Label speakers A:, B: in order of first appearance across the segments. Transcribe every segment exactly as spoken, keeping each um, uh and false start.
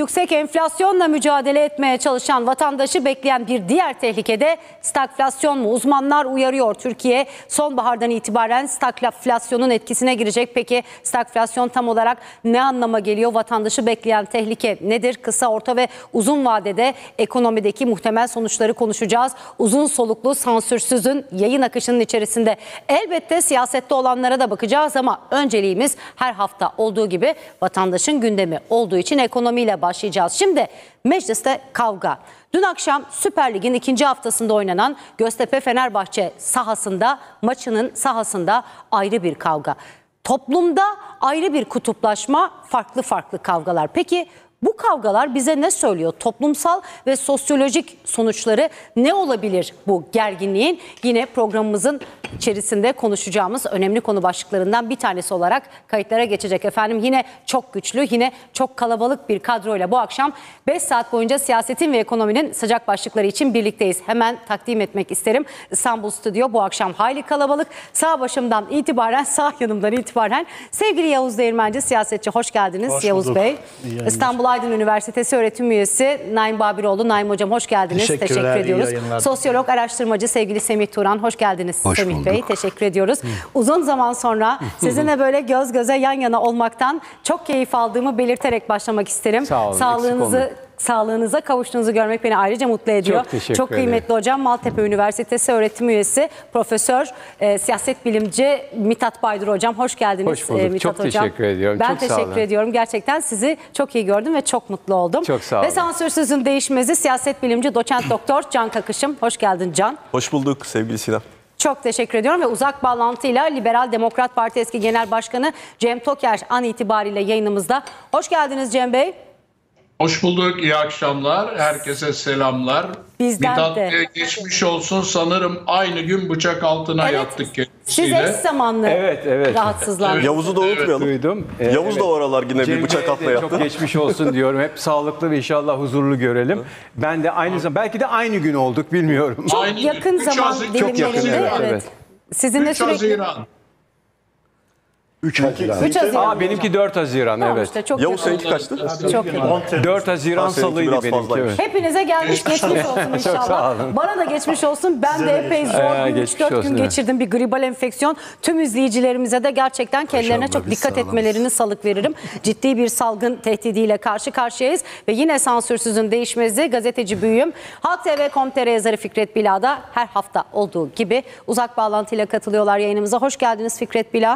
A: yüksek enflasyonla mücadele etmeye çalışan vatandaşı bekleyen bir diğer tehlikede stagflasyon mu? Uzmanlar uyarıyor. Türkiye sonbahardan itibaren stagflasyonun etkisine girecek. Peki stagflasyon tam olarak ne anlama geliyor? Vatandaşı bekleyen tehlike nedir? Kısa, orta ve uzun vadede ekonomideki muhtemel sonuçları konuşacağız. Uzun soluklu, sansürsüzün yayın akışının içerisinde elbette siyasette olanlara da bakacağız ama önceliğimiz her hafta olduğu gibi vatandaşın gündemi olduğu için ekonomiyle başlayacağız. Şimdi mecliste kavga. Dün akşam Süper Lig'in ikinci haftasında oynanan Göztepe-Fenerbahçe sahasında, maçının sahasında ayrı bir kavga. Toplumda ayrı bir kutuplaşma, farklı farklı kavgalar. Peki bu kavgalar bize ne söylüyor? Toplumsal ve sosyolojik sonuçları ne olabilir bu gerginliğin? Yine programımızın içerisinde konuşacağımız önemli konu başlıklarından bir tanesi olarak kayıtlara geçecek efendim. Yine çok güçlü, yine çok kalabalık bir kadroyla bu akşam beş saat boyunca siyasetin ve ekonominin sıcak başlıkları için birlikteyiz. Hemen takdim etmek isterim. İstanbul Stüdyo bu akşam hayli kalabalık. Sağ başımdan itibaren, sağ yanımdan itibaren sevgili Yavuz Değirmenci, siyasetçi, hoş geldiniz. Hoş Yavuz Bey. İstanbul Aydın Üniversitesi öğretim üyesi Naim Babiroğlu. Naim Hocam hoş geldiniz. Teşekkür ediyoruz. Sosyolog, araştırmacı sevgili Semih Turan. Hoş geldiniz hoş Semih bulduk. Bey. Teşekkür ediyoruz. Hı. Uzun zaman sonra sizinle böyle göz göze yan yana olmaktan çok keyif aldığımı belirterek başlamak isterim. Sağ olun, sağlığınızı Sağlığınıza kavuştuğunuzu görmek beni ayrıca mutlu ediyor. Çok, Çok kıymetli ederim. Hocam, Maltepe Üniversitesi öğretim üyesi, profesör, e, siyaset bilimci Mithat Baydır Hocam. Hoş geldiniz.
B: Hoş bulduk.
A: E, Mithat
B: çok
A: Hocam.
B: teşekkür ediyorum.
A: Ben
B: çok
A: teşekkür ediyorum. Gerçekten sizi çok iyi gördüm ve çok mutlu oldum.
B: Çok sağ olun.
A: Ve sansürsüzün değişmezi siyaset bilimci doçent doktor Can Kakışım. Hoş geldin Can.
C: Hoş bulduk sevgili Sinem.
A: Çok teşekkür ediyorum ve uzak bağlantıyla Liberal Demokrat Parti eski Genel Başkanı Cem Toker an itibariyle yayınımızda. Hoş geldiniz Cem Bey.
D: Hoş bulduk, iyi akşamlar. Herkese selamlar.
A: Bizden
D: Mithat
A: de.
D: Bey geçmiş olsun. Sanırım aynı gün bıçak altına
A: evet,
D: yattık kendisiyle.
A: Siz eş zamanlı
B: evet, evet.
A: rahatsızlar.
D: Evet.
C: Yavuz'u da unutmayalım.
B: Evet, duydum.
C: Ee, Yavuz evet. da o aralar yine Cem bir bıçak altına yattı.
B: Çok geçmiş olsun diyorum. Hep sağlıklı ve inşallah huzurlu görelim. Evet. Ben de aynı zaman, belki de aynı gün olduk bilmiyorum.
A: Çok
D: aynı
A: yakın
D: gün.
A: zaman
D: Çok
A: dilimlerinde.
B: yakın, evet.
A: Evet.
B: Evet.
A: Sizinle sürekli...
D: Haziran.
A: üç Haziran. üç Haziran.
B: Aa, benimki dört Haziran,
A: tamam
B: evet.
A: Işte, çok
C: Yavuz seninki kaçtı?
A: Çok yakın.
B: dört Haziran salıydı benimki. Evet.
A: Hepinize gelmiş geçmiş olsun inşallah. Bana da geçmiş olsun. Ben de epey zor bir üç dört gün geçirdim. Bir gribal enfeksiyon. Tüm izleyicilerimize de gerçekten kendilerine çok dikkat etmelerini salık veririm. Ciddi bir salgın tehdidiyle karşı karşıyayız. Ve yine sansürsüzün değişmezi gazeteci büyüğüm Halk T V nokta com nokta tr yazarı Fikret Bila'da her hafta olduğu gibi uzak bağlantıyla katılıyorlar yayınımıza. Hoş geldiniz Fikret Bila.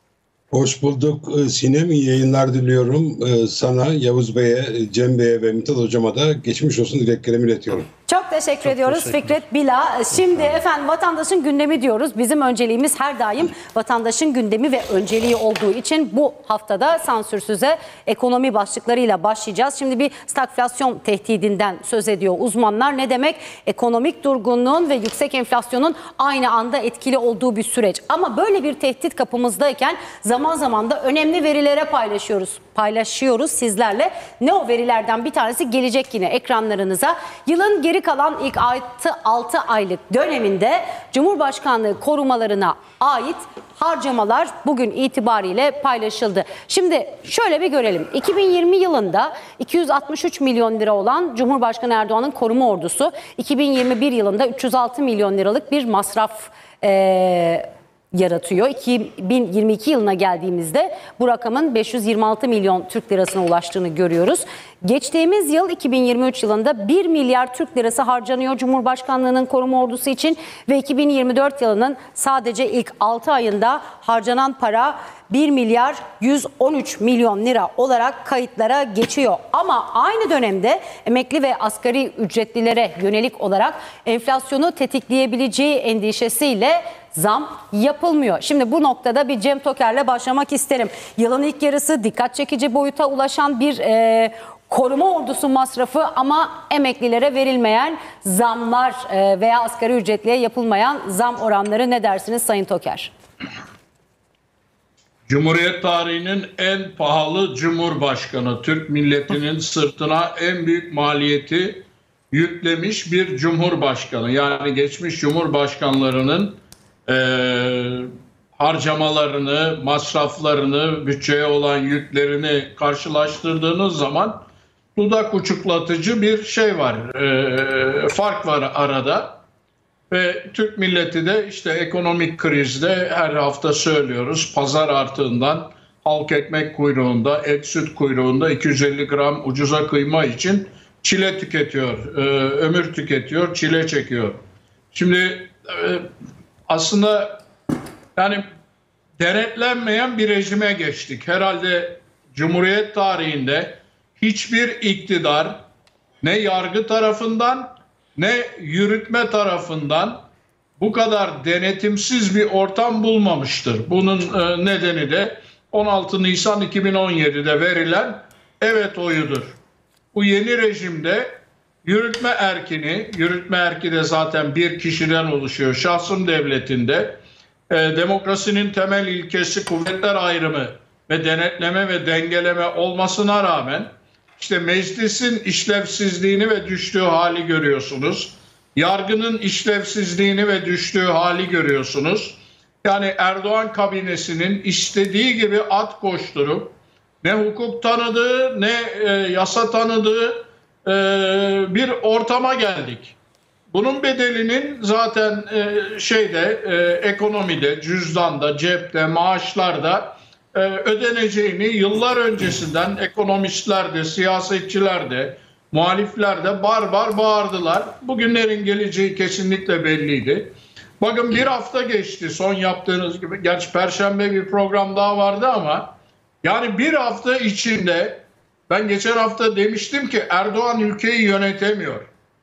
E: Hoş bulduk Sinem, iyi yayınlar diliyorum. Sana, Yavuz Bey'e, Cem Bey'e ve Mithat Hocam'a da geçmiş olsun dileklerimi iletiyorum.
A: Çok teşekkür Çok ediyoruz teşekkür. Fikret Bila. Şimdi efendim vatandaşın gündemi diyoruz. Bizim önceliğimiz her daim vatandaşın gündemi ve önceliği olduğu için bu haftada sansürsüze ekonomi başlıklarıyla başlayacağız. Şimdi bir stagflasyon tehdidinden söz ediyor uzmanlar. Ne demek? Ekonomik durgunluğun ve yüksek enflasyonun aynı anda etkili olduğu bir süreç. Ama böyle bir tehdit kapımızdayken zaman zaman da önemli verilere paylaşıyoruz. Paylaşıyoruz sizlerle. Ne o verilerden bir tanesi gelecek yine ekranlarınıza. Yılın geri kalan ilk altı aylık döneminde Cumhurbaşkanlığı korumalarına ait harcamalar bugün itibariyle paylaşıldı. Şimdi şöyle bir görelim. iki bin yirmi yılında iki yüz altmış üç milyon lira olan Cumhurbaşkanı Erdoğan'ın koruma ordusu iki bin yirmi bir yılında üç yüz altı milyon liralık bir masraf ee, yaratıyor. iki bin yirmi iki yılına geldiğimizde bu rakamın beş yüz yirmi altı milyon Türk lirasına ulaştığını görüyoruz. Geçtiğimiz yıl iki bin yirmi üç yılında bir milyar Türk lirası harcanıyor Cumhurbaşkanlığının koruma ordusu için ve iki bin yirmi dört yılının sadece ilk altı ayında harcanan para bir milyar yüz on üç milyon lira olarak kayıtlara geçiyor. Ama aynı dönemde emekli ve asgari ücretlilere yönelik olarak enflasyonu tetikleyebileceği endişesiyle zam yapılmıyor. Şimdi bu noktada bir Cem Toker'le başlamak isterim. Yılın ilk yarısı dikkat çekici boyuta ulaşan bir e, koruma ordusu masrafı ama emeklilere verilmeyen zamlar e, veya asgari ücretliye yapılmayan zam oranları, ne dersiniz Sayın Toker?
D: Cumhuriyet tarihinin en pahalı Cumhurbaşkanı, Türk milletinin sırtına en büyük maliyeti yüklemiş bir Cumhurbaşkanı. Yani geçmiş Cumhurbaşkanlarının e, harcamalarını, masraflarını, bütçeye olan yüklerini karşılaştırdığınız zaman dudak uçuklatıcı bir şey var, e, fark var arada. Ve Türk milleti de işte ekonomik krizde her hafta söylüyoruz, pazar artığından halk ekmek kuyruğunda, et süt kuyruğunda iki yüz elli gram ucuza kıyma için çile tüketiyor, e, ömür tüketiyor, çile çekiyor. Şimdi e, aslında yani denetlenmeyen bir rejime geçtik. Herhalde Cumhuriyet tarihinde hiçbir iktidar ne yargı tarafından ne yürütme tarafından bu kadar denetimsiz bir ortam bulmamıştır. Bunun e, nedeni de on altı Nisan iki bin on yedi'de verilen evet oyudur. Bu yeni rejimde yürütme erkini, yürütme erki de zaten bir kişiden oluşuyor. Şahsım devletinde e, demokrasinin temel ilkesi kuvvetler ayrımı ve denetleme ve dengeleme olmasına rağmen işte meclisin işlevsizliğini ve düştüğü hali görüyorsunuz. Yargının işlevsizliğini ve düştüğü hali görüyorsunuz. Yani Erdoğan kabinesinin istediği gibi at koşturup ne hukuk tanıdığı ne e, yasa tanıdığı e, bir ortama geldik. Bunun bedelinin zaten e, şeyde e, ekonomide, cüzdanda, cepte, maaşlarda e, ödeneceğini yıllar öncesinden ekonomistler de, siyasetçiler de, muhalifler de bar bar bağırdılar. Bugünlerin geleceği kesinlikle belliydi. Bakın bir hafta geçti son yaptığınız gibi. Gerçi Perşembe bir program daha vardı ama yani bir hafta içinde ben geçen hafta demiştim ki Erdoğan ülkeyi yönetemiyor.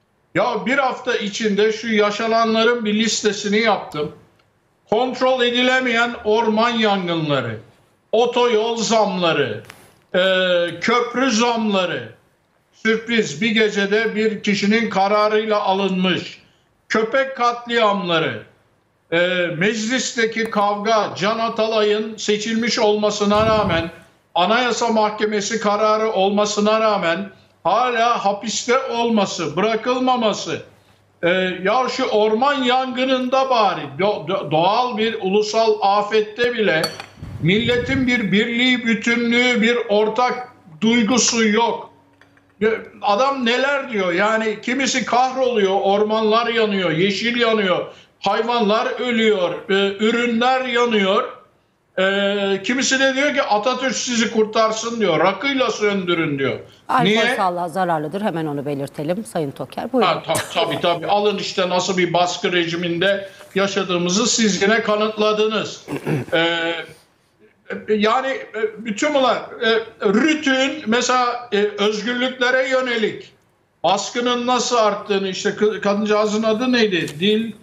D: Ya bir hafta içinde şu yaşananların bir listesini yaptım. Kontrol edilemeyen orman yangınları, otoyol zamları, e, köprü zamları, sürpriz bir gecede bir kişinin kararıyla alınmış, köpek katliamları, e, meclisteki kavga, Can Atalay'ın seçilmiş olmasına rağmen, Anayasa Mahkemesi kararı olmasına rağmen hala hapiste olması, bırakılmaması, e, ya şu orman yangınında bari do, do, doğal bir ulusal afette bile milletin bir birliği, bütünlüğü, bir ortak duygusu yok. Adam neler diyor yani kimisi kahroluyor, ormanlar yanıyor, yeşil yanıyor, hayvanlar ölüyor, e, ürünler yanıyor. E, kimisi de diyor ki Atatürk sizi kurtarsın diyor, rakıyla söndürün diyor.
A: Alkol
D: Niye?
A: sağlığa zararlıdır, hemen onu belirtelim Sayın Toker. Buyurun.
D: Ha, tabii, tabii tabii alın işte nasıl bir baskı rejiminde yaşadığımızı siz yine kanıtladınız. Ee, yani bütün bunlar e, RÜT'ün mesela e, özgürlüklere yönelik baskının nasıl arttığını işte kadıncağızın adı neydi? Dil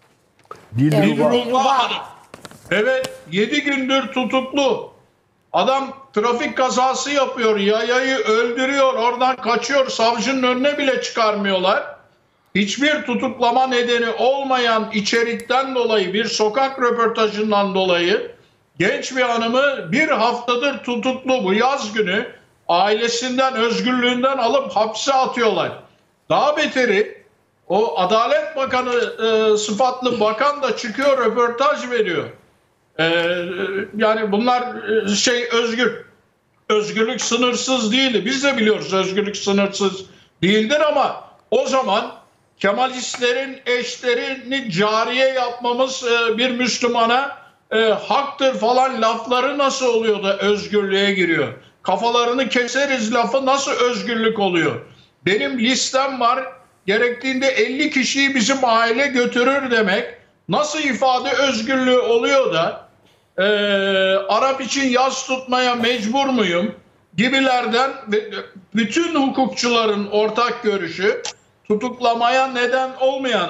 D: Dilruba Hanım. Evet yedi gündür tutuklu. Adam trafik kazası yapıyor, yayayı öldürüyor, oradan kaçıyor, savcının önüne bile çıkarmıyorlar. Hiçbir tutuklama nedeni olmayan içerikten dolayı, bir sokak röportajından dolayı genç bir hanımı bir haftadır tutuklu, bu yaz günü ailesinden, özgürlüğünden alıp hapse atıyorlar. Daha beteri o Adalet Bakanı e, sıfatlı bakan da çıkıyor, röportaj veriyor. Ee, yani bunlar şey özgür özgürlük sınırsız değildi. Biz de biliyoruz özgürlük sınırsız değildir ama o zaman Kemalistlerin eşlerini cariye yapmamız e, bir Müslümana e, haktır falan lafları nasıl oluyor da özgürlüğe giriyor? Kafalarını keseriz lafı nasıl özgürlük oluyor? Benim listem var, gerektiğinde elli kişiyi bizim aile götürür demek nasıl ifade özgürlüğü oluyor da e, Arap için yas tutmaya mecbur muyum gibilerden ve bütün hukukçuların ortak görüşü tutuklamaya neden olmayan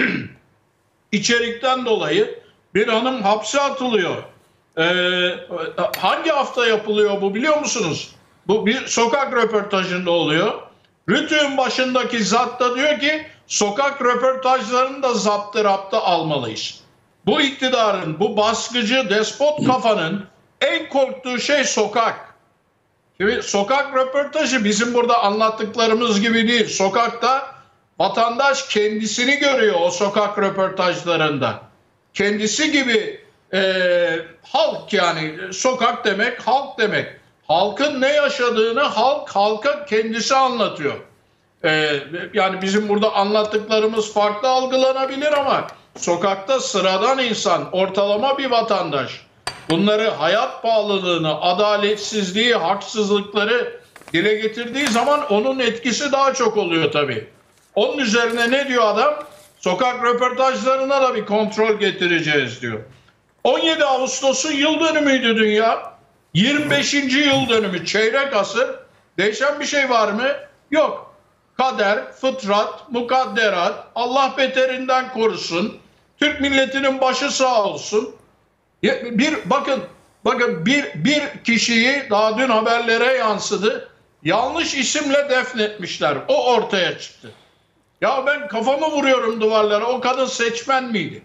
D: içerikten dolayı bir hanım hapse atılıyor. E, hangi hafta yapılıyor bu biliyor musunuz? Bu bir sokak röportajında oluyor. RÜTÜ'nün başındaki zat da diyor ki sokak röportajlarını da zaptı raptı almalıyız. Bu iktidarın, bu baskıcı despot kafanın en korktuğu şey sokak. Şimdi sokak röportajı bizim burada anlattıklarımız gibi değil. Sokakta vatandaş kendisini görüyor o sokak röportajlarında. Kendisi gibi e, halk yani sokak demek halk demek. halkın ne yaşadığını halk halka kendisi anlatıyor. Ee, yani bizim burada anlattıklarımız farklı algılanabilir ama sokakta sıradan insan, ortalama bir vatandaş bunları, hayat pahalılığını, adaletsizliği, haksızlıkları dile getirdiği zaman onun etkisi daha çok oluyor tabii. Onun üzerine ne diyor adam? Sokak röportajlarına da bir kontrol getireceğiz diyor. on yedi Ağustos'un yıl dönümüydü dünya. yirmi beşinci yıl dönümü, çeyrek asır. Değişen bir şey var mı? Yok. Kader, fıtrat, mukadderat, Allah beterinden korusun. Türk milletinin başı sağ olsun. Bir bakın, bakın bir bir kişiyi daha dün haberlere yansıdı. Yanlış isimle defnetmişler. O ortaya çıktı. Ya ben kafamı vuruyorum duvarlara. O kadın seçmen miydi?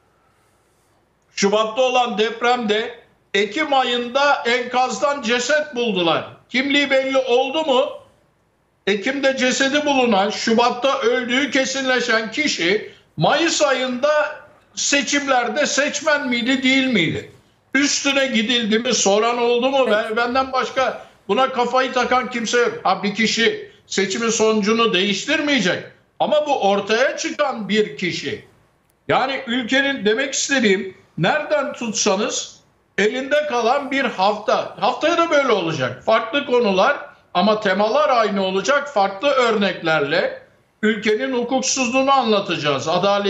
D: Şubat'ta olan depremde Ekim ayında enkazdan ceset buldular. Kimliği belli oldu mu? Ekim'de cesedi bulunan, Şubat'ta öldüğü kesinleşen kişi Mayıs ayında seçimlerde seçmen miydi, değil miydi? Üstüne gidildi mi, soran oldu mu? Ben, benden başka buna kafayı takan kimse yok. Ha, bir kişi seçimin sonucunu değiştirmeyecek. Ama bu ortaya çıkan bir kişi. Yani ülkenin, demek istediğim, nereden tutsanız elinde kalan bir hafta. Haftaya da böyle olacak. Farklı konular ama temalar aynı olacak. Farklı örneklerle ülkenin hukuksuzluğunu anlatacağız.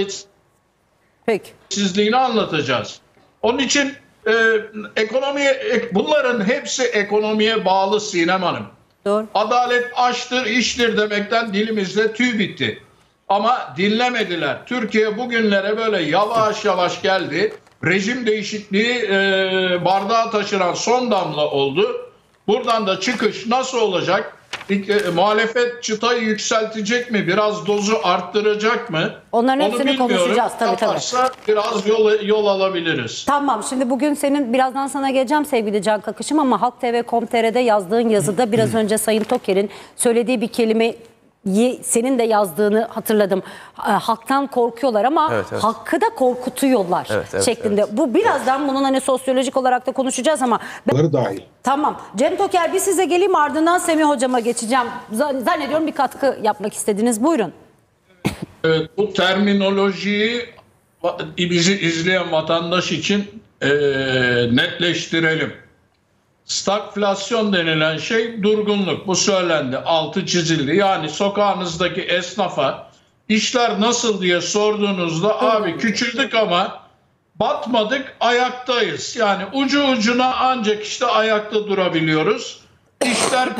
D: Adaletsizliğini anlatacağız. Onun için e, ekonomiye, ek, bunların hepsi ekonomiye bağlı Sinem Hanım.
A: Doğru.
D: Adalet aştır, iştir demekten dilimizde tüy bitti. Ama dinlemediler. Türkiye bugünlere böyle yavaş yavaş geldi. Rejim değişikliği e, bardağa taşıran son damla oldu. Buradan da çıkış nasıl olacak? E, muhalefet çıtayı yükseltecek mi? Biraz dozu arttıracak mı?
A: Onların
D: Onu
A: hepsini
D: bilmiyorum.
A: konuşacağız tabii tabii.
D: Yaparsa biraz yol, yol alabiliriz.
A: Tamam, şimdi bugün senin, birazdan sana geleceğim sevgili Can Kakışım, ama halk t v nokta com nokta t r'de yazdığın yazıda biraz önce Sayın Toker'in söylediği bir kelime, senin de yazdığını hatırladım. Halktan korkuyorlar ama
C: evet, evet.
A: hakkı da korkutuyorlar
C: evet, evet,
A: şeklinde.
C: Evet.
A: Bu birazdan bunun hani sosyolojik olarak da konuşacağız ama ben...
E: dahil.
A: Tamam. Cem Toker, bir size geleyim, ardından Semih Hocama geçeceğim. Zannediyorum bir katkı yapmak istediniz. Buyurun.
D: Evet, bu terminolojiyi bizi izleyen vatandaş için e, netleştirelim. Stagflasyon denilen şey durgunluk. Bu söylendi, altı çizildi. Yani sokağınızdaki esnafa işler nasıl diye sorduğunuzda abi küçüldük ama batmadık, ayaktayız. Yani ucu ucuna ancak işte ayakta durabiliyoruz. İşler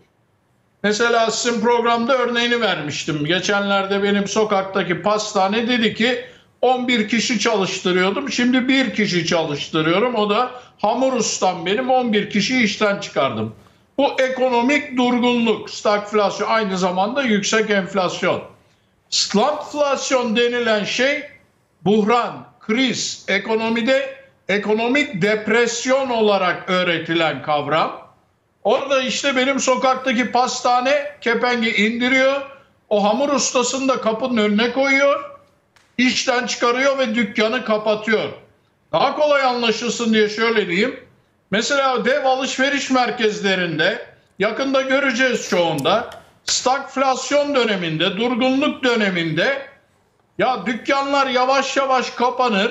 D: mesela sizin programda örneğini vermiştim. Geçenlerde benim sokaktaki pastane dedi ki on bir kişi çalıştırıyordum. Şimdi bir kişi çalıştırıyorum. O da hamur ustam benim. on bir kişi işten çıkardım. Bu ekonomik durgunluk, stagflasyon, aynı zamanda yüksek enflasyon. Stagflasyon denilen şey buhran, kriz, ekonomide ekonomik depresyon olarak öğretilen kavram. Orada işte benim sokaktaki pastane kepengi indiriyor. O hamur ustasını da kapının önüne koyuyor. İşten çıkarıyor ve dükkanı kapatıyor. Daha kolay anlaşılsın diye şöyle diyeyim. Mesela dev alışveriş merkezlerinde, yakında göreceğiz çoğunda, stagflasyon döneminde, durgunluk döneminde ya dükkanlar yavaş yavaş kapanır.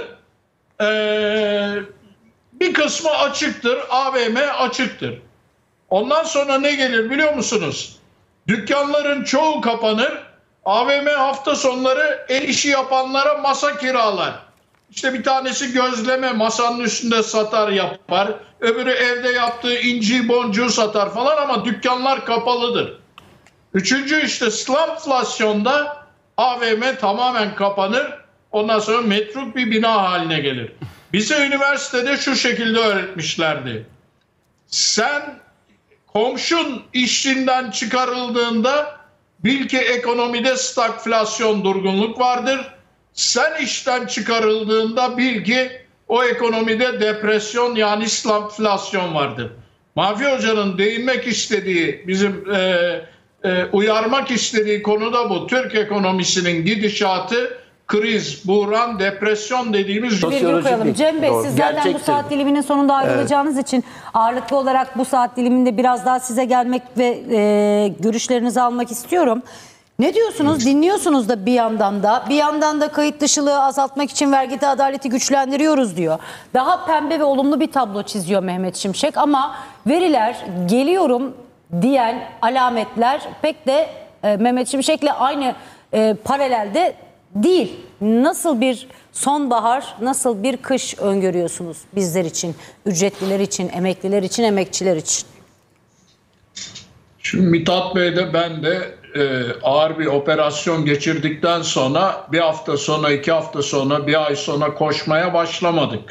D: Ee, bir kısmı açıktır, A V M açıktır. Ondan sonra ne gelir biliyor musunuz? Dükkanların çoğu kapanır. A V M hafta sonları el işi yapanlara masa kiralar. İşte bir tanesi gözleme masanın üstünde satar yapar. Öbürü evde yaptığı inci boncuğu satar falan ama dükkanlar kapalıdır. Üçüncü işte stagflasyonda A V M tamamen kapanır. Ondan sonra metruk bir bina haline gelir. Bize üniversitede şu şekilde öğretmişlerdi. Sen komşun işinden çıkarıldığında bil ki ekonomide stagflasyon, durgunluk vardır. Sen işten çıkarıldığında bil ki o ekonomide depresyon yani stagflasyon vardır. Mafi Hoca'nın değinmek istediği, bizim e, e, uyarmak istediği konu da bu. Türk ekonomisinin gidişatı kriz, buhran, depresyon dediğimiz
A: Virgül
F: Sosyolojik
A: koyalım.
F: değil.
A: Cem Bey,
F: Doğru.
A: siz zaten bu
F: Gerçektir.
A: saat diliminin sonunda ayrılacağınız için ağırlıklı olarak bu saat diliminde biraz daha size gelmek ve e, görüşlerinizi almak istiyorum. Ne diyorsunuz? Dinliyorsunuz da bir yandan da. Bir yandan da kayıt dışılığı azaltmak için vergide adaleti güçlendiriyoruz diyor. Daha pembe ve olumlu bir tablo çiziyor Mehmet Şimşek ama veriler, geliyorum diyen alametler pek de e, Mehmet Şimşek'le aynı e, paralelde değil. Nasıl bir sonbahar, nasıl bir kış öngörüyorsunuz bizler için, ücretliler için, emekliler için, emekçiler için?
D: Şimdi Mithat Bey de ben de e, ağır bir operasyon geçirdikten sonra bir hafta sonra, iki hafta sonra, bir ay sonra koşmaya başlamadık.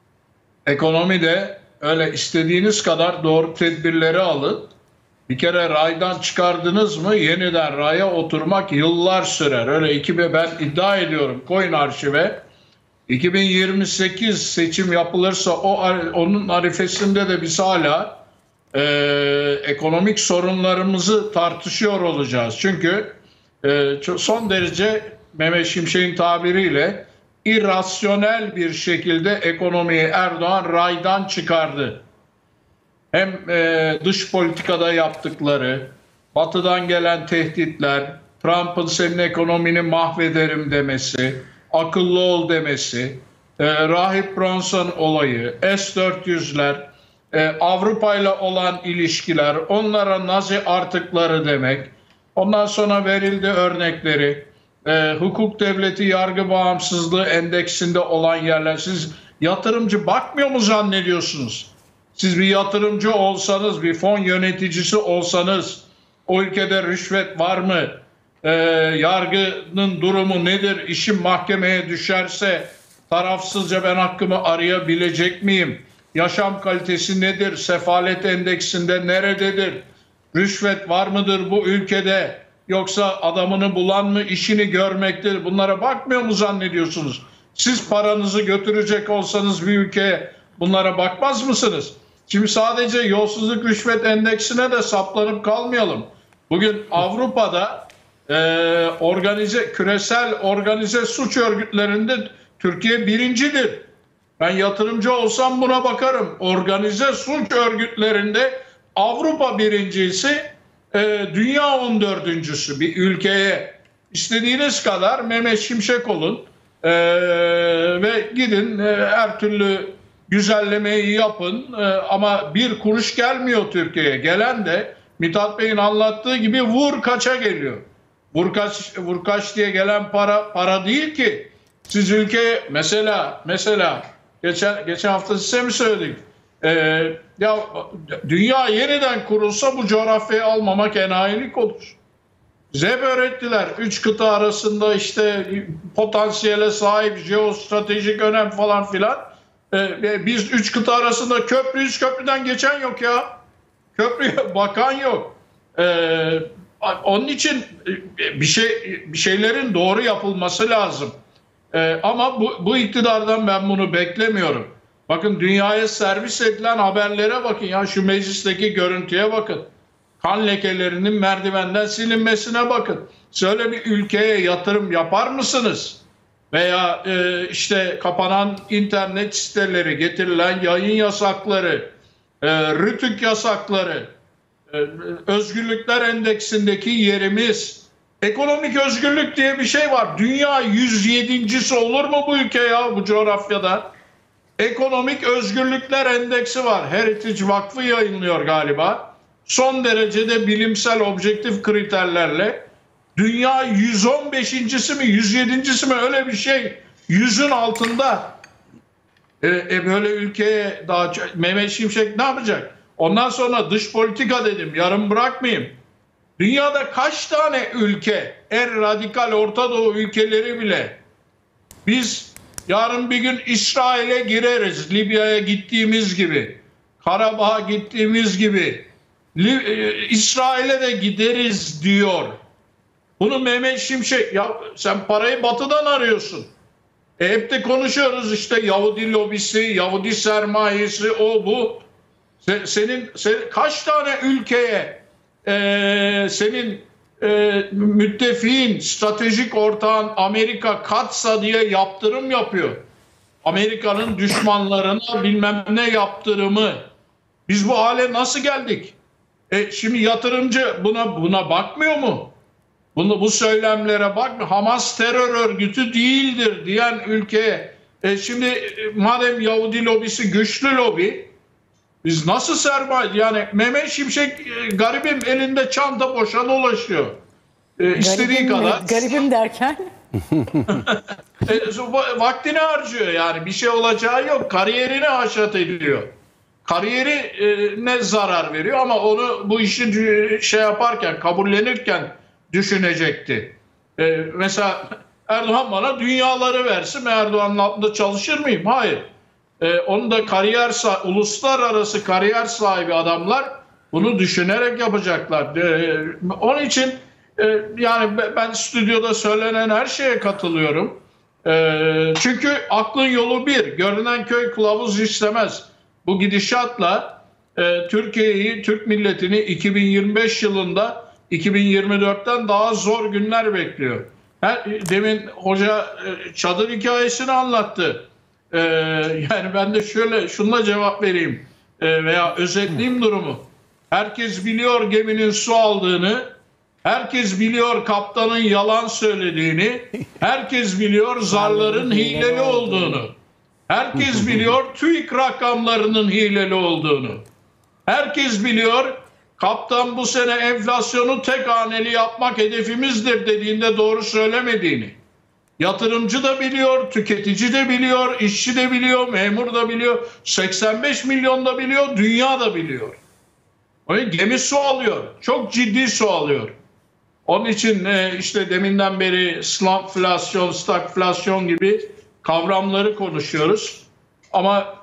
D: Ekonomide öyle istediğiniz kadar doğru tedbirleri alın. Bir kere raydan çıkardınız mı yeniden raya oturmak yıllar sürer. Öyle iki bin, ben iddia ediyorum, koyun arşive. iki bin yirmi sekiz seçim yapılırsa o onun arifesinde de biz hala e, ekonomik sorunlarımızı tartışıyor olacağız. Çünkü e, çok, son derece Mehmet Şimşek'in tabiriyle irrasyonel bir şekilde ekonomiyi Erdoğan raydan çıkardı. Hem e, dış politikada yaptıkları, batıdan gelen tehditler, Trump'ın senin ekonomini mahvederim demesi, akıllı ol demesi, e, Rahip Bronson olayı, S dört yüzler, e, Avrupa ile olan ilişkiler, onlara Nazi artıkları demek. Ondan sonra verildi örnekleri, e, hukuk devleti, yargı bağımsızlığı endeksinde olan yerler. Siz yatırımcı bakmıyor mu zannediyorsunuz? Siz bir yatırımcı olsanız, bir fon yöneticisi olsanız, o ülkede rüşvet var mı? Ee, yargının durumu nedir? İşim mahkemeye düşerse tarafsızca ben hakkımı arayabilecek miyim? Yaşam kalitesi nedir? Sefalet endeksinde nerededir? Rüşvet var mıdır bu ülkede? Yoksa adamını bulan mı işini görmektir? Bunlara bakmıyor mu zannediyorsunuz? Siz paranızı götürecek olsanız bir ülkeye bunlara bakmaz mısınız? Şimdi sadece yolsuzluk rüşvet endeksine de saplanıp kalmayalım. Bugün Avrupa'da e, organize küresel organize suç örgütlerinde Türkiye birincidir. Ben yatırımcı olsam buna bakarım. Organize suç örgütlerinde Avrupa birincisi, e, dünya on dördüncüsü bir ülkeye. İstediğiniz kadar Mehmet Şimşek olun e, ve gidin e, her türlü güzellemeyi yapın e, ama bir kuruş gelmiyor Türkiye'ye. Gelen de Mithat Bey'in anlattığı gibi vur kaça geliyor. Vur kaç, vur kaç diye gelen para para değil ki. Siz ülkeye mesela mesela geçen geçen hafta size mi söyledik? E, ya dünya yeniden kurulsa bu coğrafyayı almamak enayilik olur. Bize hep öğrettiler. Üç kıta arasında işte potansiyele sahip jeostratejik önem falan filan. Ee, biz üç kıta arasında köprüyüz, köprüden geçen yok ya. Köprüye bakan yok. Ee, onun için bir şey bir şeylerin doğru yapılması lazım. Ee, ama bu, bu iktidardan ben bunu beklemiyorum. Bakın dünyaya servis edilen haberlere bakın ya, şu meclisteki görüntüye bakın. Kan lekelerinin merdivenden silinmesine bakın. Şöyle bir ülkeye yatırım yapar mısınız? Veya e, işte kapanan internet siteleri, getirilen yayın yasakları, e, rütük yasakları, e, özgürlükler endeksindeki yerimiz, ekonomik özgürlük diye bir şey var. Dünya yüz yedincisi olur mu bu ülke ya, bu coğrafyada? Ekonomik özgürlükler endeksi var. Heritage Vakfı yayınlıyor galiba. Son derecede bilimsel objektif kriterlerle. Dünya yüz on beşincisi mi yüz yedincisi mi öyle bir şey, yüzün altında. E, e böyle ülkeye daha Mehmet Şimşek ne yapacak? Ondan sonra dış politika dedim, yarım bırakmayayım. Dünyada kaç tane ülke, en radikal Orta Doğu ülkeleri bile, biz yarın bir gün İsrail'e gireriz, Libya'ya gittiğimiz gibi, Karabağ'a gittiğimiz gibi, İsrail'e de gideriz diyor. Bunu Mehmet Şimşek, ya sen parayı batıdan arıyorsun. E hep de konuşuyoruz işte Yahudi lobisi, Yahudi sermayesi, o bu. Senin, senin kaç tane ülkeye e, senin e, müttefiğin, stratejik ortağın Amerika katsa diye yaptırım yapıyor. Amerika'nın düşmanlarına bilmem ne yaptırımı. Biz bu hale nasıl geldik? E, şimdi yatırımcı buna buna bakmıyor mu? Bunu bu söylemlere bakmıyor. Hamas terör örgütü değildir diyen ülkeye. E, şimdi e, madem Yahudi lobisi güçlü lobi, biz nasıl sermaye, yani Mehmet Şimşek e, garibim elinde çanta boşa dolaşıyor. E, istediği
A: Garibim mi?
D: kadar.
A: Garibim derken?
D: E, vaktini harcıyor yani, bir şey olacağı yok. Kariyerini haşat ediyor. Kariyeri e, ne zarar veriyor ama onu bu işi şey yaparken, kabullenirken düşünecekti. E, mesela Erdoğan bana dünyaları versin, Erdoğan'ın altında çalışır mıyım? Hayır. E, onu da kariyer, uluslararası kariyer sahibi adamlar bunu düşünerek yapacaklar. E, onun için e, yani ben stüdyoda söylenen her şeye katılıyorum. E, çünkü aklın yolu bir, görünen köy kılavuz istemez. Bu gidişatla e, Türkiye'yi, Türk milletini iki bin yirmi beş yılında iki bin yirmi dörtten daha zor günler bekliyor. Her, demin hoca e, çadır hikayesini anlattı. E, yani ben de şöyle şununla cevap vereyim e, veya özetleyeyim durumu. Herkes biliyor geminin su aldığını, herkes biliyor kaptanın yalan söylediğini, herkes biliyor zarların hileli olduğunu. Herkes biliyor TÜİK rakamlarının hileli olduğunu. Herkes biliyor kaptan bu sene enflasyonu tek haneli yapmak hedefimizdir dediğinde doğru söylemediğini. Yatırımcı da biliyor, tüketici de biliyor, işçi de biliyor, memur da biliyor, seksen beş milyon da biliyor, dünya da biliyor. O yüzden gemi su alıyor, çok ciddi su alıyor. Onun için işte deminden beri slumflasyon, stagflasyon gibi kavramları konuşuyoruz. Ama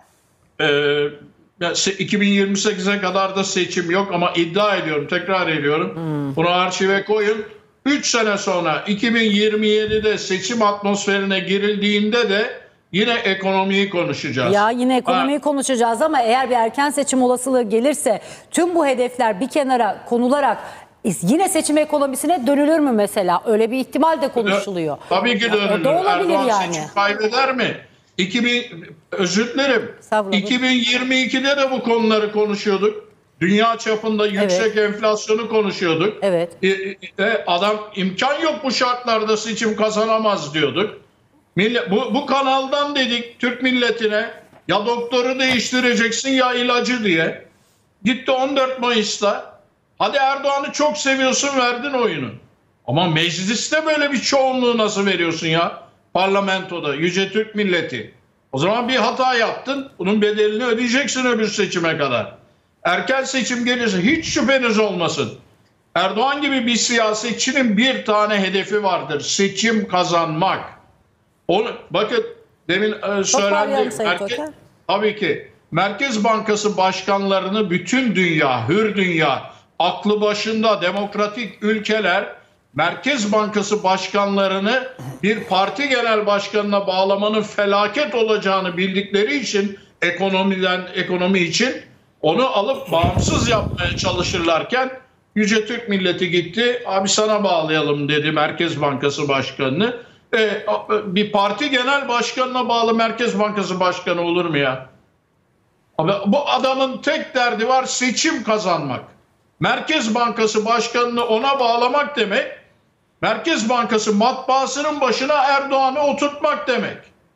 D: e, iki bin yirmi sekize kadar da seçim yok ama iddia ediyorum, tekrar ediyorum. Hmm. Bunu arşive koyun. üç sene sonra iki bin yirmi yedide seçim atmosferine girildiğinde de yine ekonomiyi konuşacağız.
A: Ya yine ekonomiyi
D: ha.
A: konuşacağız ama eğer bir erken seçim olasılığı gelirse tüm bu hedefler bir kenara konularak yine seçim ekonomisine dönülür mü mesela? Öyle bir ihtimal de konuşuluyor.
D: Tabii ki dönülür.
A: O da olabilir
D: Erdoğan
A: yani.
D: seçim kaybeder mi? iki bin özür dilerim. iki bin yirmi ikide de bu konuları konuşuyorduk. Dünya çapında yüksek evet. enflasyonu konuşuyorduk.
A: Evet.
D: E, e, adam imkan yok bu şartlarda seçim kazanamaz diyorduk. Millet, bu, bu kanaldan dedik Türk milletine ya doktoru değiştireceksin ya ilacı diye. Gitti on dört Mayıs'ta. Hadi Erdoğan'ı çok seviyorsun, verdin oyunu. Ama mecliste böyle bir çoğunluğu nasıl veriyorsun ya? Parlamentoda, yüce Türk milleti. O zaman bir hata yaptın. Bunun bedelini ödeyeceksin öbür seçime kadar. Erken seçim gelirse hiç şüpheniz olmasın. Erdoğan gibi bir siyasetçinin bir tane hedefi vardır. Seçim kazanmak. Onu, bakın demin e, söylendi. Merkez, tabii ki Merkez Bankası başkanlarını bütün dünya, hür dünya, aklı başında demokratik ülkeler Merkez Bankası başkanlarını bir parti genel başkanına bağlamanın felaket olacağını bildikleri için ekonomiden ekonomi için onu alıp bağımsız yapmaya çalışırlarken yüce Türk milleti gitti. Abi sana bağlayalım dedi Merkez Bankası başkanını. E, bir parti genel başkanına bağlı Merkez Bankası başkanı olur mu ya? Abi, bu adamın tek derdi var, seçim kazanmak. Merkez Bankası başkanını ona bağlamak demek, Merkez Bankası matbaasının başına Erdoğan'ı oturtmak demek.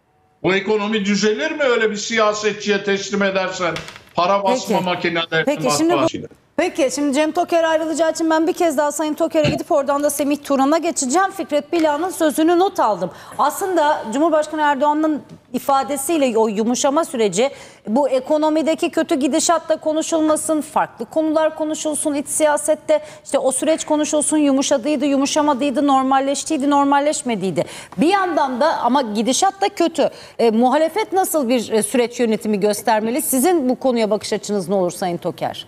D: Bu ekonomi düzelir mi öyle bir siyasetçiye teslim edersen? Para basma
A: Peki.
D: makineleri.
A: Peki şimdi, bu, peki şimdi Cem Toker ayrılacağı için ben bir kez daha Sayın Toker'e gidip oradan da Semih Turan'a geçeceğim. Fikret Bila'nın sözünü not aldım. Aslında Cumhurbaşkanı Erdoğan'ın ifadesiyle o yumuşama süreci, bu ekonomideki kötü gidişatta konuşulmasın, farklı konular konuşulsun iç siyasette, işte o süreç konuşulsun, yumuşadıydı, yumuşamadıydı, normalleştiydi, normalleşmediydi. Bir yandan da ama gidişat da kötü. E, muhalefet nasıl bir e, süreç yönetimi göstermeli? Sizin bu konuya bakış açınız ne olur Sayın Toker?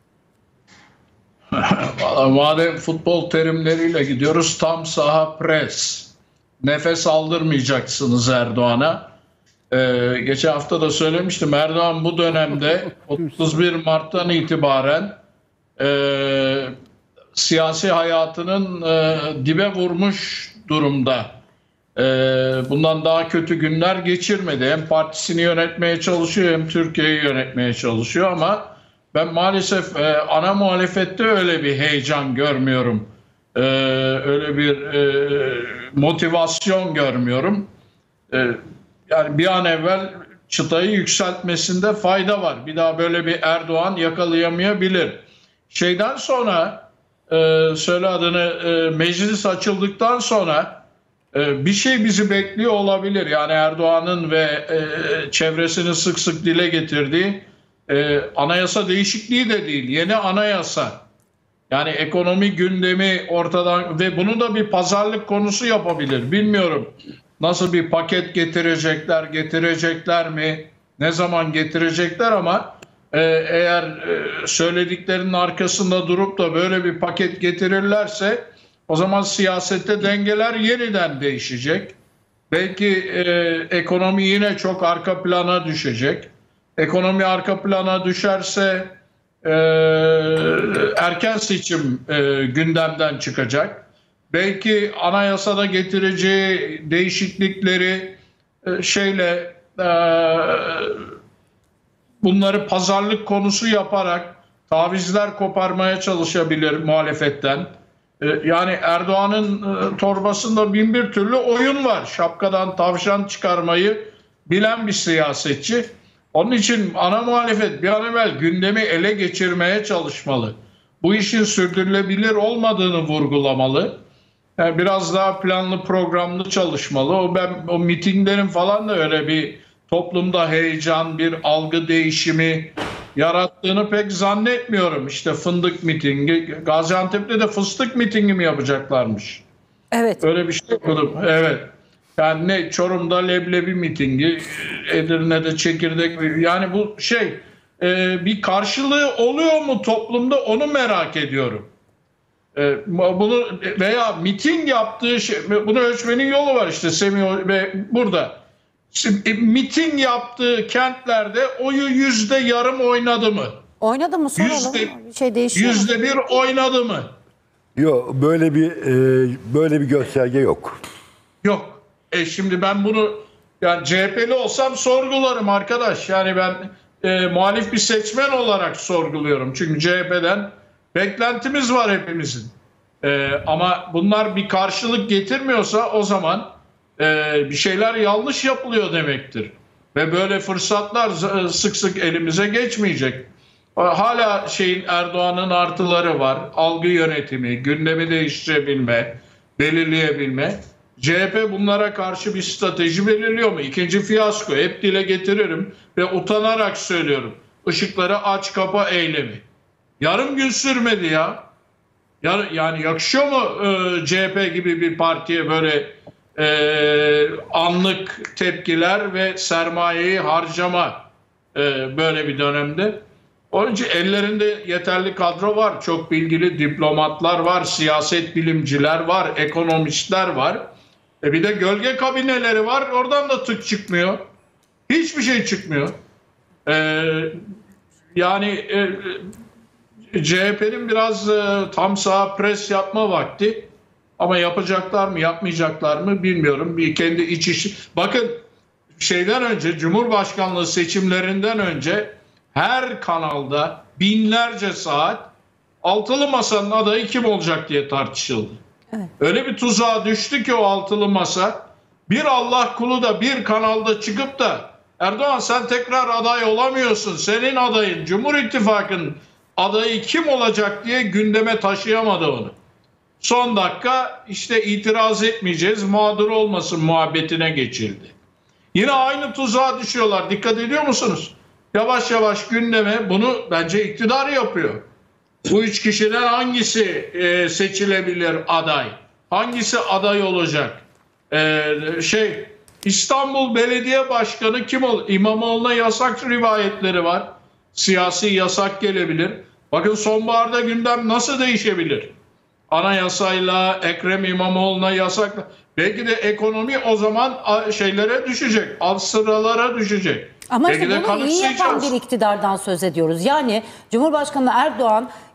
D: Madem futbol terimleriyle gidiyoruz, tam saha pres. Nefes aldırmayacaksınız Erdoğan'a. Ee, geçen hafta da söylemiştim, Erdoğan bu dönemde otuz bir Mart'tan itibaren e, siyasi hayatının e, dibe vurmuş durumda. E, bundan daha kötü günler geçirmedi. Hem partisini yönetmeye çalışıyor hem Türkiye'yi yönetmeye çalışıyor ama ben maalesef e, ana muhalefette öyle bir heyecan görmüyorum. E, öyle bir e, motivasyon görmüyorum. E, yani bir an evvel çıtayı yükseltmesinde fayda var. Bir daha böyle bir Erdoğan yakalayamayabilir. Şeyden sonra e, söyle adını e, meclis açıldıktan sonra e, bir şey bizi bekliyor olabilir. Yani Erdoğan'ın ve e, çevresini sık sık dile getirdiği e, anayasa değişikliği de değil. Yeni anayasa. Yani ekonomi gündemi ortadan ve bunu da bir pazarlık konusu yapabilir. Bilmiyorum. Nasıl bir paket getirecekler, getirecekler mi, ne zaman getirecekler ama e, eğer e, söylediklerinin arkasında durup da böyle bir paket getirirlerse o zaman siyasette dengeler yeniden değişecek. Belki e, ekonomi yine çok arka plana düşecek. Ekonomi arka plana düşerse e, erken seçim e, gündemden çıkacak. Belki anayasada getireceği değişiklikleri şeyle e, bunları pazarlık konusu yaparak tavizler koparmaya çalışabilir muhalefetten. E, yani Erdoğan'ın e, torbasında bin bir türlü oyun var. Şapkadan tavşan çıkarmayı bilen bir siyasetçi. Onun için ana muhalefet bir an evvel gündemi ele geçirmeye çalışmalı. Bu işin sürdürülebilir olmadığını vurgulamalı. Yani biraz daha planlı programlı çalışmalı. O ben o mitinglerin falan da öyle bir toplumda heyecan, bir algı değişimi yarattığını pek zannetmiyorum. İşte fındık mitingi, Gaziantep'te de fıstık mitingi mi yapacaklarmış?
A: Evet.
D: Öyle bir şey okudum. Evet. Yani ne Çorum'da leblebi mitingi, Edirne'de çekirdek, yani bu şey bir karşılığı oluyor mu toplumda, onu merak ediyorum. Bunu veya miting yaptığı şey, bunu ölçmenin yolu var işte Semih ve burada. Şimdi, miting yaptığı kentlerde oyu yüzde yarım oynadı mı?
A: Oynadı mı soralım?
D: Yüzde,
A: bir şey değişiyor.
D: Yüzde bir oynadı mı?
F: Yok, böyle bir e, böyle bir gösterge yok.
D: Yok. E şimdi ben bunu yani C H P'li olsam sorgularım arkadaş. Yani ben e, muhalif bir seçmen olarak sorguluyorum. Çünkü C H P'den beklentimiz var hepimizin. Ee, ama bunlar bir karşılık getirmiyorsa o zaman e, bir şeyler yanlış yapılıyor demektir. Ve böyle fırsatlar sık sık elimize geçmeyecek. Hala şeyin Erdoğan'ın artıları var. Algı yönetimi, gündemi değiştirebilme, belirleyebilme. C H P bunlara karşı bir strateji belirliyor mu? İkinci fiyasko. Hep dile getiririm ve utanarak söylüyorum. Işıkları aç kapa eylemi. Yarım gün sürmedi ya. Yani yakışıyor mu e, C H P gibi bir partiye böyle e, anlık tepkiler ve sermayeyi harcama e, böyle bir dönemde? Onun için ellerinde yeterli kadro var. Çok bilgili diplomatlar var, siyaset bilimciler var, ekonomistler var. E bir de gölge kabineleri var. Oradan da tık çıkmıyor. Hiçbir şey çıkmıyor. E, yani... E, C H P'nin biraz e, tam sağ pres yapma vakti ama yapacaklar mı yapmayacaklar mı bilmiyorum. Bir kendi iç işi. Bakın şeyden önce Cumhurbaşkanlığı seçimlerinden önce her kanalda binlerce saat altılı masanın adayı kim olacak diye tartışıldı. Evet. Öyle bir tuzağa düştü ki o altılı masa, bir Allah kulu da bir kanalda çıkıp da Erdoğan sen tekrar aday olamıyorsun, senin adayın Cumhur İttifakı'nın adayı kim olacak diye gündeme taşıyamadı onu. Son dakika işte itiraz etmeyeceğiz, mağdur olmasın muhabbetine geçildi. Yine aynı tuzağa düşüyorlar. Dikkat ediyor musunuz? Yavaş yavaş gündeme bunu bence iktidar yapıyor. Bu üç kişiden hangisi e, seçilebilir aday? Hangisi aday olacak? E, şey İstanbul Belediye Başkanı kim olur? İmamoğlu'na yasak rivayetleri var. Siyasi yasak gelebilir. Bakın sonbaharda gündem nasıl değişebilir? Anayasayla, Ekrem İmamoğlu'na yasakla. Belki de ekonomi o zaman şeylere düşecek. Alt sıralara düşecek.
A: Ama
D: Belki
A: işte bunu iyi yapan bir iktidardan söz ediyoruz. Yani Cumhurbaşkanı Erdoğan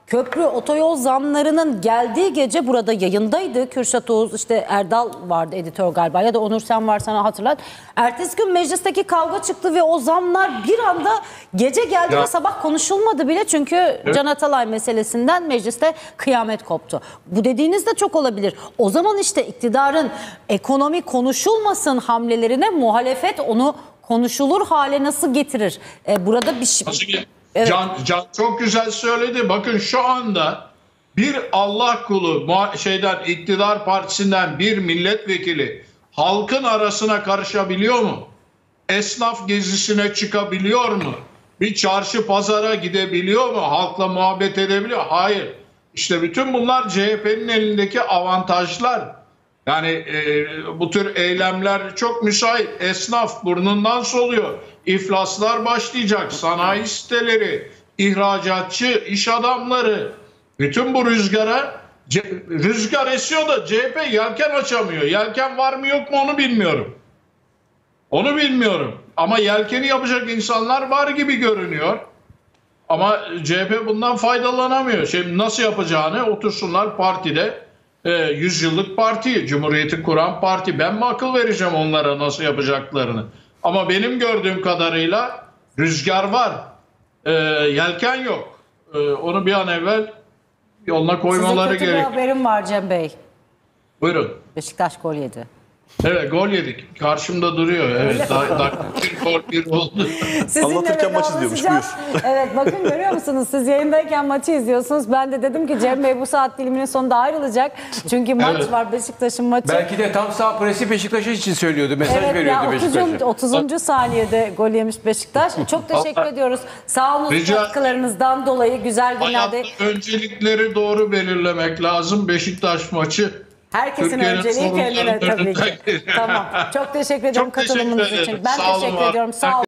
A: Köprü, otoyol zamlarının geldiği gece burada yayındaydı. Kürşat Oğuz, işte Erdal vardı editör galiba, ya da Onur sen varsan hatırlat. Ertesi gün meclisteki kavga çıktı ve o zamlar bir anda gece geldi
D: Ya.
A: ve sabah konuşulmadı bile. Çünkü Can Atalay meselesinden mecliste kıyamet koptu. Bu dediğiniz de çok olabilir. O zaman işte iktidarın ekonomi konuşulmasın hamlelerine muhalefet onu konuşulur hale nasıl getirir? Ee, burada bir şey...
D: Nasıl ki-
A: Evet.
D: Can, Can çok güzel söyledi. Bakın şu anda bir Allah kulu muha- şeyden iktidar partisinden bir milletvekili halkın arasına karışabiliyor mu? Esnaf gezisine çıkabiliyor mu? Bir çarşı pazara gidebiliyor mu? Halkla muhabbet edebiliyor? Hayır. İşte bütün bunlar C H P'nin elindeki avantajlar. Yani e, bu tür eylemler çok müsait. Esnaf burnundan soluyor. İflaslar başlayacak. Sanayi siteleri, ihracatçı, iş adamları. Bütün bu rüzgara C- rüzgar esiyor da C H P yelken açamıyor. Yelken var mı yok mu onu bilmiyorum. Onu bilmiyorum. Ama yelkeni yapacak insanlar var gibi görünüyor. Ama C H P bundan faydalanamıyor. Şimdi nasıl yapacağını otursunlar partide. E, yüzyıllık parti, Cumhuriyeti kuran parti. Ben mi akıl vereceğim onlara nasıl yapacaklarını? Ama benim gördüğüm kadarıyla rüzgar var. E, yelken yok. E, onu bir an evvel yoluna koymaları
A: Size kötü bir
D: gerek.
A: haberim var Cem Bey.
D: Buyurun.
A: Beşiktaş gol yedi.
D: Evet, gol yedik. Karşımda duruyor. Evet, da, da, bir gol bir oldu.
A: Sizinle
C: Anlatırken maç izliyormuş,
A: vedalaşacağız. Evet, bakın görüyor musunuz? Siz yayındayken maçı izliyorsunuz. Ben de dedim ki Cem Bey bu saat diliminin sonunda ayrılacak. Çünkü maç
D: Evet.
A: var, Beşiktaş'ın maçı.
B: Belki de tam sağ presi Beşiktaş için söylüyordu. Mesaj
A: Evet
B: veriyordu
A: ya,
B: Beşiktaş'a.
A: otuzuncu otuzuncu saniyede gol yemiş Beşiktaş. Çok teşekkür
D: Allah-
A: ediyoruz. Sağ olun
D: Rica-
A: katkılarınızdan dolayı güzel günlerde.
D: Hayatta öncelikleri doğru belirlemek lazım. Beşiktaş maçı.
A: Herkesin
D: Türkiye'nin
A: önceliği kendine
D: sorunlarının
A: tabii ki.
D: önünden geliyor.
A: Tamam. Çok teşekkür ediyorum
D: Çok teşekkür
A: katılımınız
D: ederim.
A: için. Ben
D: Sağ olun,
A: teşekkür
D: var.
A: ediyorum. Sağ olun.